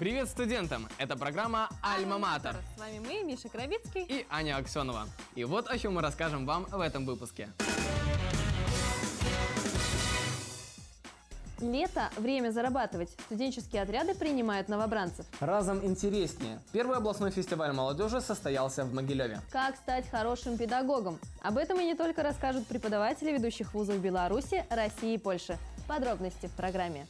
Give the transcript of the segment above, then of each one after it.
Привет студентам! Это программа «Альма-Матер». С вами мы, Миша Кравицкий и Аня Аксенова. И вот о чем мы расскажем вам в этом выпуске. Лето – время зарабатывать. Студенческие отряды принимают новобранцев. Разом интереснее. Первый областной фестиваль молодежи состоялся в Могилеве. Как стать хорошим педагогом? Об этом и не только расскажут преподаватели ведущих вузов Беларуси, России и Польши. Подробности в программе.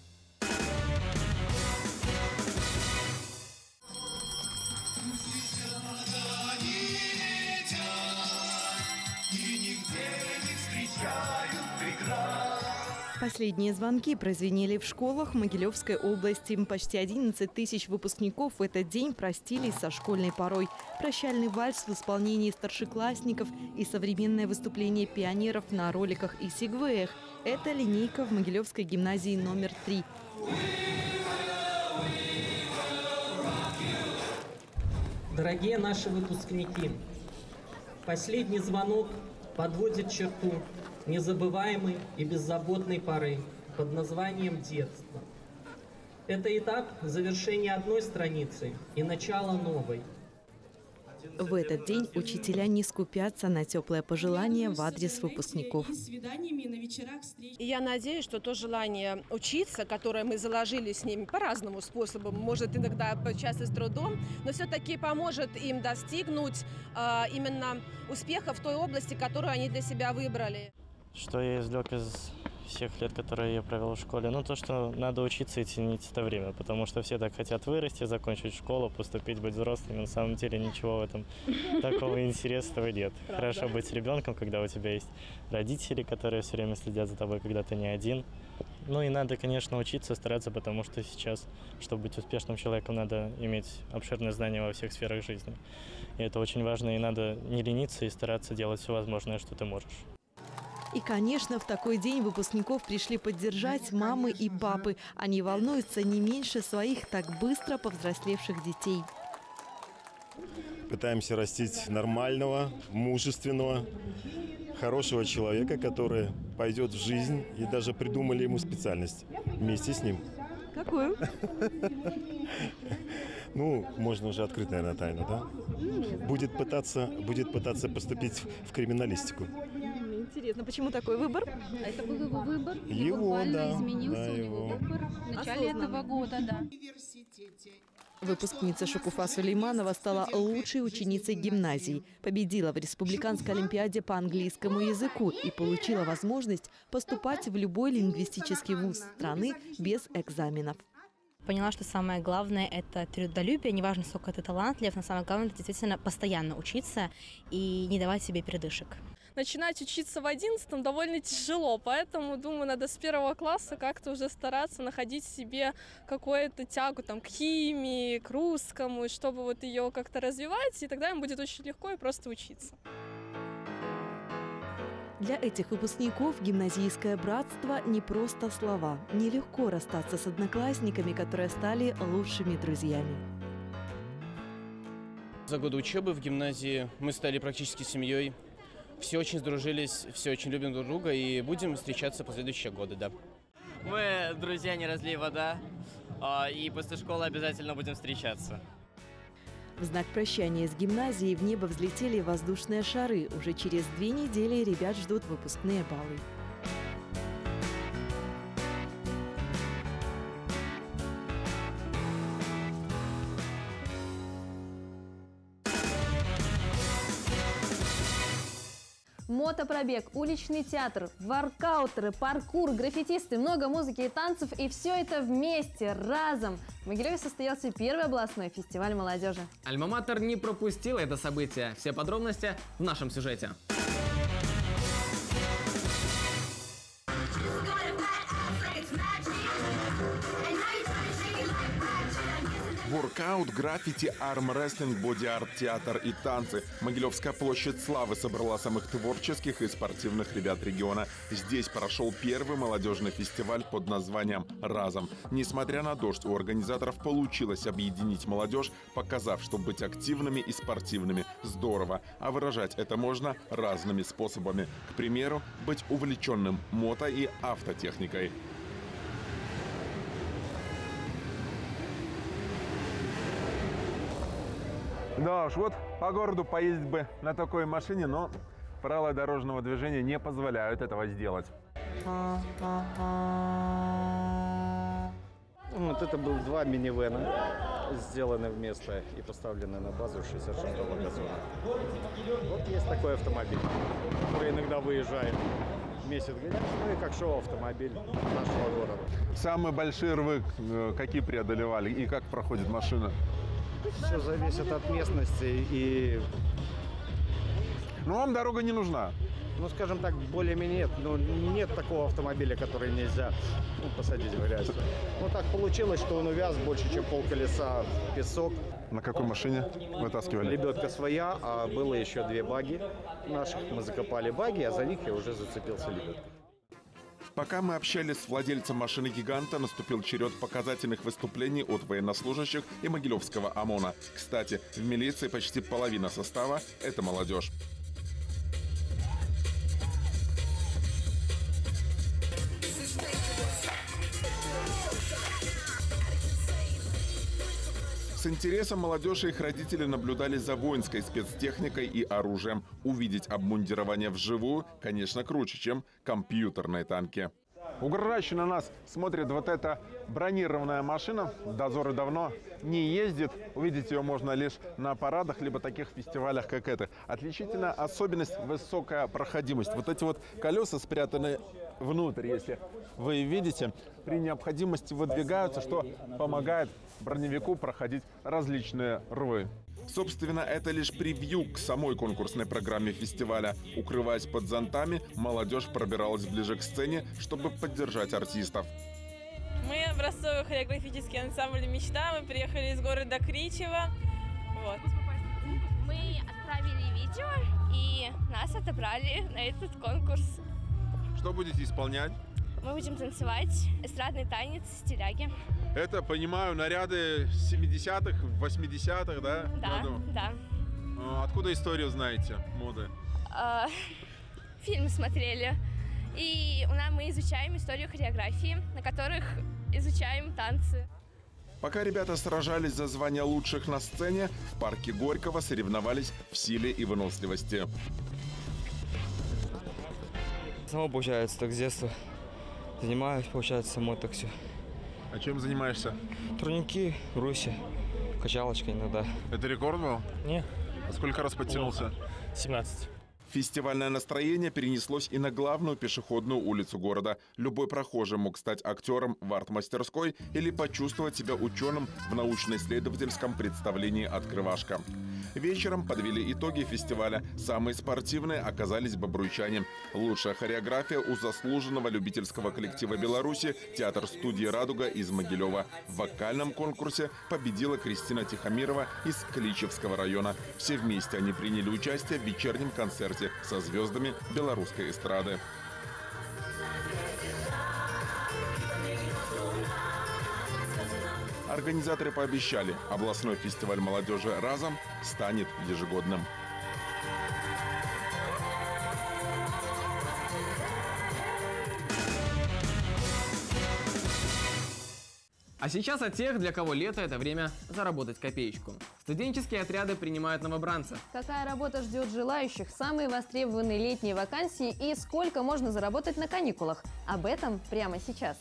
Последние звонки прозвенели в школах Могилевской области. Почти 11 тысяч выпускников в этот день простились со школьной порой. Прощальный вальс в исполнении старшеклассников и современное выступление пионеров на роликах и сегвеях. Это линейка в Могилевской гимназии номер 3. Дорогие наши выпускники, последний звонок подводит черту незабываемой и беззаботной поры под названием детство. Это этап завершения одной страницы и начала новой. В этот день учителя не скупятся на теплые пожелания в адрес выпускников. И я надеюсь, что то желание учиться, которое мы заложили с ними по разному способам, может иногда часто с трудом, но все-таки поможет им достигнуть именно успеха в той области, которую они для себя выбрали. Что я извлек из всех лет, которые я провел в школе? Ну, то, что надо учиться и ценить это время, потому что все так хотят вырасти, закончить школу, поступить, быть взрослыми. На самом деле ничего в этом такого интересного нет. Хорошо быть с ребенком, когда у тебя есть родители, которые все время следят за тобой, когда ты не один. Ну и надо, конечно, учиться, стараться, потому что сейчас, чтобы быть успешным человеком, надо иметь обширные знания во всех сферах жизни. И это очень важно, и надо не лениться и стараться делать все возможное, что ты можешь. И, конечно, в такой день выпускников пришли поддержать мамы и папы. Они волнуются не меньше своих так быстро повзрослевших детей. Пытаемся растить нормального, мужественного, хорошего человека, который пойдет в жизнь, и даже придумали ему специальность вместе с ним. Какую? Ну, можно уже открыть, наверное, тайну, да? Будет пытаться поступить в криминалистику. Интересно, почему такой выбор? Это был его выбор. Его, буквально да, изменился да, у него его. выбор в начале этого года, да. Выпускница Шукуфа Сулейманова стала лучшей ученицей гимназии, победила в республиканской олимпиаде по английскому языку и получила возможность поступать в любой лингвистический вуз страны без экзаменов. Поняла, что самое главное – это трудолюбие, неважно, сколько ты талантлив, но самое главное – это действительно постоянно учиться и не давать себе передышек. Начинать учиться в 11-м довольно тяжело, поэтому, думаю, надо с 1 класса как-то уже стараться находить в себе какую-то тягу там, к химии, к русскому, чтобы вот ее как-то развивать, и тогда им будет очень легко и просто учиться. Для этих выпускников гимназийское братство не просто слова. Нелегко расстаться с одноклассниками, которые стали лучшими друзьями. За годы учебы в гимназии мы стали практически семьей. Все очень сдружились, все очень любим друг друга и будем встречаться последующие годы, да. Мы друзья не разлей вода, и после школы обязательно будем встречаться. В знак прощания с гимназией в небо взлетели воздушные шары. Уже через 2 недели ребят ждут выпускные баллы. Мотопробег, уличный театр, воркаутеры, паркур, граффитисты, много музыки и танцев. И все это вместе, разом. В Могилеве состоялся первый областной фестиваль молодежи. Альма-Матер не пропустила это событие. Все подробности в нашем сюжете. Воркаут, граффити, армрестлинг, боди-арт, театр и танцы. Могилевская площадь славы собрала самых творческих и спортивных ребят региона. Здесь прошел первый молодежный фестиваль под названием «Разом». Несмотря на дождь, у организаторов получилось объединить молодежь, показав, что быть активными и спортивными здорово, а выражать это можно разными способами. К примеру, быть увлеченным мото- и автотехникой. Да уж, вот по городу поездить бы на такой машине, но правила дорожного движения не позволяют этого сделать. Вот это был 2 минивэна, сделаны вместо и поставлены на базу 66-го газона. Вот есть такой автомобиль, который иногда выезжает месяц гонять, ну и как шоу-автомобиль нашего города. Самые большие рвы какие преодолевали и как проходит машина? Все зависит от местности и... Ну, вам дорога не нужна? Ну, скажем так, более-менее нет. Ну, нет такого автомобиля, который нельзя посадить в грязь. Ну, так получилось, что он увяз больше, чем полколеса в песок. На какой машине вытаскивали? Лебедка своя, а было еще 2 баги наших. Мы закопали баги, а за них я уже зацепился лебедкой. Пока мы общались с владельцем машины-гиганта, наступил черед показательных выступлений от военнослужащих и Могилевского ОМОНа. Кстати, в милиции почти половина состава – это молодежь. С интересом молодежь и их родители наблюдали за воинской спецтехникой и оружием. Увидеть обмундирование вживую, конечно, круче, чем компьютерные танки. Угрожающе на нас смотрит вот эта бронированная машина. Дозоры давно не ездит. Увидеть ее можно лишь на парадах, либо таких фестивалях, как это. Отличительная особенность – высокая проходимость. Вот эти вот колеса спрятаны внутрь, если вы видите, при необходимости выдвигаются, что помогает броневику проходить различные рвы. Собственно, это лишь превью к самой конкурсной программе фестиваля. Укрываясь под зонтами, молодежь пробиралась ближе к сцене, чтобы поддержать артистов. Мы образцовый хореографический ансамбль «Мечта». Мы приехали из города Кричево. Вот. Мы отправили видео, и нас отобрали на этот конкурс. Что будете исполнять? Мы будем танцевать эстрадный танец стиляги. Это, понимаю, наряды 70-х, 80-х, да? Да, году? да. Откуда историю знаете моды? Фильм смотрели. И мы изучаем историю хореографии, на которых изучаем танцы. Пока ребята сражались за звание лучших на сцене, в парке Горького соревновались в силе и выносливости. Само, получается, так с детства занимаюсь, получается, само так все. А чем занимаешься? Турники, бруси, качалочка иногда. Это рекорд был? Не. А сколько раз подтянулся? 17. Фестивальное настроение перенеслось и на главную пешеходную улицу города. Любой прохожий мог стать актером в арт-мастерской или почувствовать себя ученым в научно-исследовательском представлении «Открывашка». Вечером подвели итоги фестиваля. Самые спортивные оказались бобруйчане. Лучшая хореография у заслуженного любительского коллектива Беларуси театр-студии «Радуга» из Могилева. В вокальном конкурсе победила Кристина Тихомирова из Кличевского района. Все вместе они приняли участие в вечернем концерте со звездами белорусской эстрады. Организаторы пообещали, областной фестиваль молодежи «Разом» станет ежегодным. А сейчас о тех, для кого лето – это время заработать копеечку. Студенческие отряды принимают новобранцев. Какая работа ждет желающих, самые востребованные летние вакансии и сколько можно заработать на каникулах? Об этом прямо сейчас.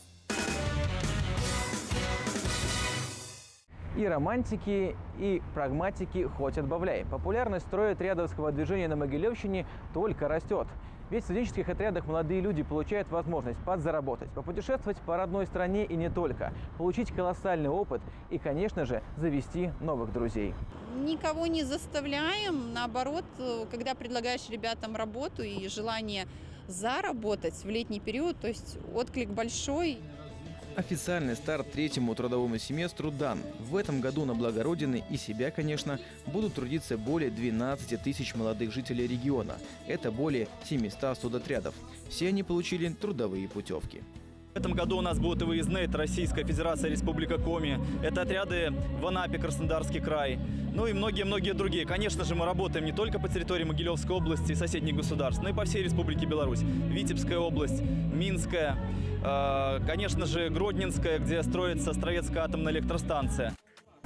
И романтики, и прагматики хоть отбавляй. Популярность стройотрядовского движения на Могилевщине только растет. Ведь в студенческих отрядах молодые люди получают возможность подзаработать, попутешествовать по родной стране и не только, получить колоссальный опыт и, конечно же, завести новых друзей. Никого не заставляем, наоборот, когда предлагаешь ребятам работу и желание заработать в летний период, то есть отклик большой. Официальный старт третьему трудовому семестру дан. В этом году на благо Родины и себя, конечно, будут трудиться более 12 тысяч молодых жителей региона. Это более 700 студотрядов. Все они получили трудовые путевки. В этом году у нас будут и выездные, это Российская Федерация, Республика Коми, это отряды в Анапе, Краснодарский край, ну и многие-многие другие. Конечно же, мы работаем не только по территории Могилевской области и соседних государств, но и по всей Республике Беларусь. Витебская область, Минская, конечно же, Гродненская, где строится Островецкая атомная электростанция.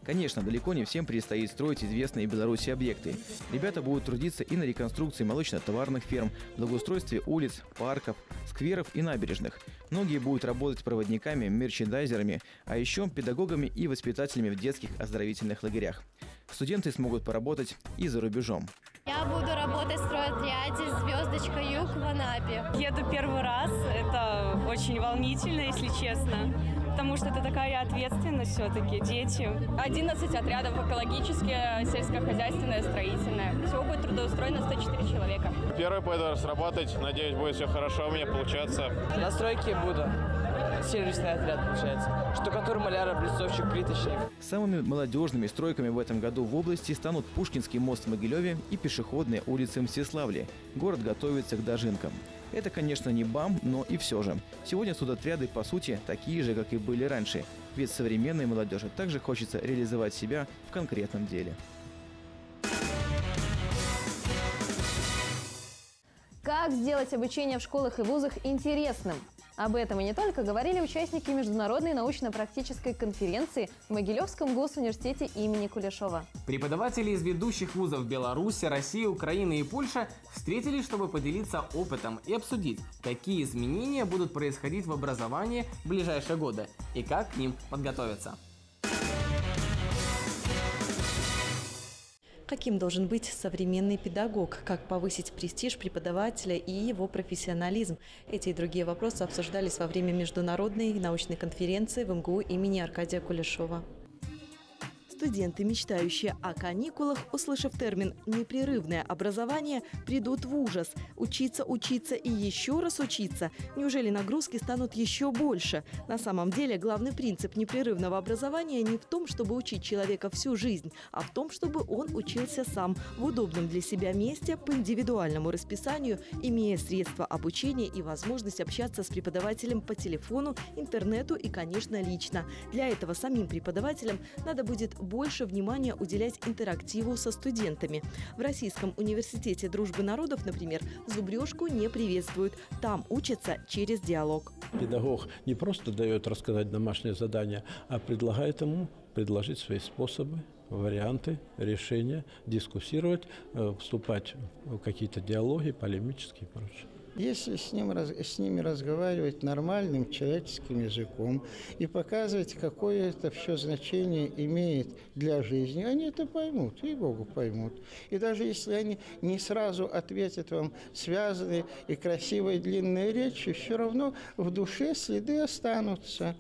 Конечно, далеко не всем предстоит строить известные в Беларуси объекты. Ребята будут трудиться и на реконструкции молочно-товарных ферм, благоустройстве улиц, парков, скверов и набережных. Многие будут работать проводниками, мерчендайзерами, а еще педагогами и воспитателями в детских оздоровительных лагерях. Студенты смогут поработать и за рубежом. Я буду работать в стройотряде «Звездочка Юг» в Анапе. Еду первый раз. Это очень волнительно, если честно. Потому что это такая ответственность все-таки, дети. 11 отрядов: экологические, сельскохозяйственное, строительное. Всего будет трудоустроено 104 человека. Первый пойду сработать. Надеюсь, будет все хорошо у меня получаться. На стройке буду. Сервисный отряд, получается. Штукатур, маляр, облицовщик, плиточник. Самыми молодежными стройками в этом году в области станут Пушкинский мост в Могилеве и пешеходные улицы Мстиславли. Город готовится к дожинкам. Это, конечно, не БАМ, но и все же. Сегодня студотряды, по сути, такие же, как и были раньше. Ведь современной молодежи также хочется реализовать себя в конкретном деле. Как сделать обучение в школах и вузах интересным? Об этом и не только говорили участники международной научно-практической конференции в Могилевском госуниверситете имени Кулешова. Преподаватели из ведущих вузов Беларуси, России, Украины и Польши встретились, чтобы поделиться опытом и обсудить, какие изменения будут происходить в образовании в ближайшие годы и как к ним подготовиться. Каким должен быть современный педагог? Как повысить престиж преподавателя и его профессионализм? Эти и другие вопросы обсуждались во время международной научной конференции в МГУ имени Аркадия Кулешова. Студенты, мечтающие о каникулах, услышав термин «непрерывное образование», придут в ужас. Учиться, учиться и еще раз учиться. Неужели нагрузки станут еще больше? На самом деле, главный принцип непрерывного образования не в том, чтобы учить человека всю жизнь, а в том, чтобы он учился сам, в удобном для себя месте, по индивидуальному расписанию, имея средства обучения и возможность общаться с преподавателем по телефону, интернету и, конечно, лично. Для этого самим преподавателям надо будет больше внимания уделять интерактиву со студентами. В Российском университете дружбы народов, например, зубрежку не приветствуют. Там учатся через диалог. Педагог не просто дает рассказать домашнее задание, а предлагает ему предложить свои способы, варианты, решения, дискуссировать, вступать в какие-то диалоги, полемические и прочее. Если с ними разговаривать нормальным человеческим языком и показывать, какое это все значение имеет для жизни, они это поймут, ей-богу поймут. И даже если они не сразу ответят вам связанной и красивой длинной речью, все равно в душе следы останутся.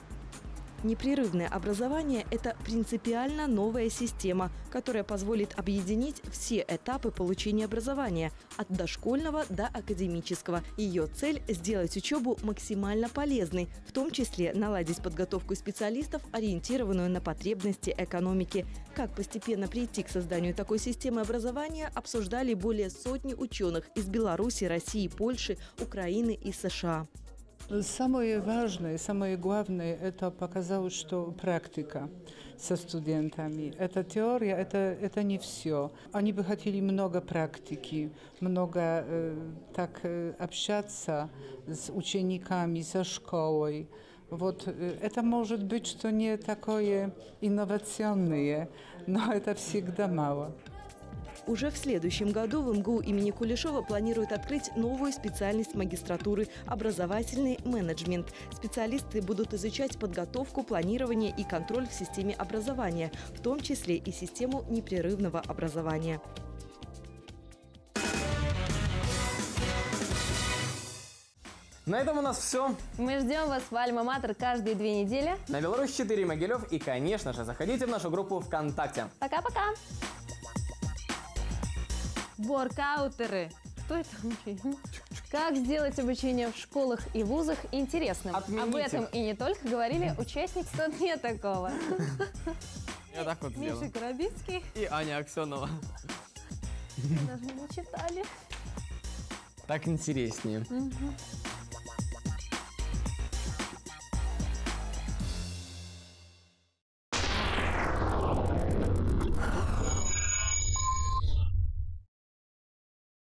Непрерывное образование – это принципиально новая система, которая позволит объединить все этапы получения образования – от дошкольного до академического. Ее цель – сделать учебу максимально полезной, в том числе наладить подготовку специалистов, ориентированную на потребности экономики. Как постепенно прийти к созданию такой системы образования, обсуждали более сотни ученых из Беларуси, России, Польши, Украины и США. Самое важное, самое главное – это показалось, что практика со студентами. Это теория, это не все. Они бы хотели много практики, много общаться с учениками, со школой. Вот это может быть, что не такое инновационное, но это всегда мало. Уже в следующем году в МГУ имени Кулешова планируют открыть новую специальность магистратуры – образовательный менеджмент. Специалисты будут изучать подготовку, планирование и контроль в системе образования, в том числе и систему непрерывного образования. На этом у нас все. Мы ждем вас в Альма-Матер каждые 2 недели. На Беларусь-4 Могилев. И, конечно же, заходите в нашу группу ВКонтакте. Пока-пока! Воркаутеры. Что это? Как сделать обучение в школах и вузах интересным? Отмените. Об этом и не только говорили участники «Тут нет такого». Я так вот сделал. Миша Коробицкий. И Аня Аксенова. Даже не читали. Так интереснее. Угу.